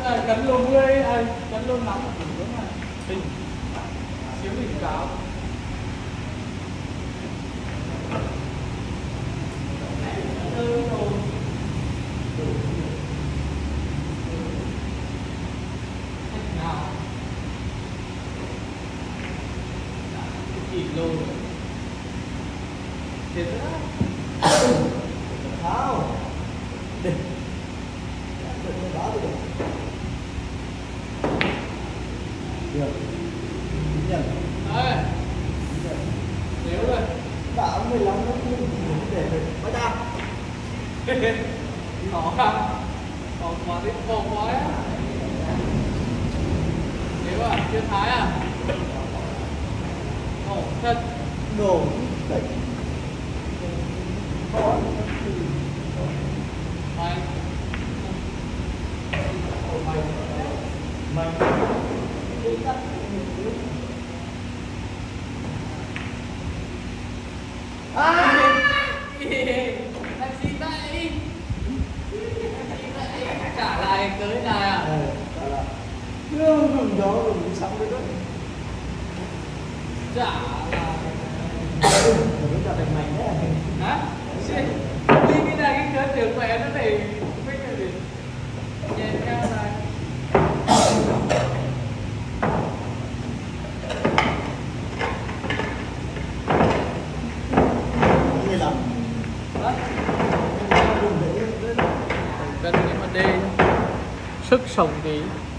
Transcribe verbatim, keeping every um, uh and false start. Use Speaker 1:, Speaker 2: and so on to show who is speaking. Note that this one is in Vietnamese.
Speaker 1: à, cắn lùm ngươi à, cắn lùm nắm đúng rồi đỉnh chiếu đỉnh cáo lô thiệt đó
Speaker 2: tháo đi đừng có đá được được nhận
Speaker 1: đấy nếu rồi
Speaker 2: đã mười lăm nó cũng để mới ra
Speaker 1: khó khăn khó quá đi khó quá á nếu à chưa thái à ồ thật
Speaker 2: đồ đấy khó
Speaker 1: mày
Speaker 2: mày
Speaker 1: à làm gì vậy trả lại tới này à
Speaker 2: gừng đó gừng xong rồi đó
Speaker 1: trả
Speaker 2: gừng nó cho thành mảnh đấy
Speaker 1: hả xịn đi cái này cái cớ tiểu mẹ nó phải biết là gì nhẹ nhau này
Speaker 2: mười lăm
Speaker 1: đó cần cái vấn đề sức sống tí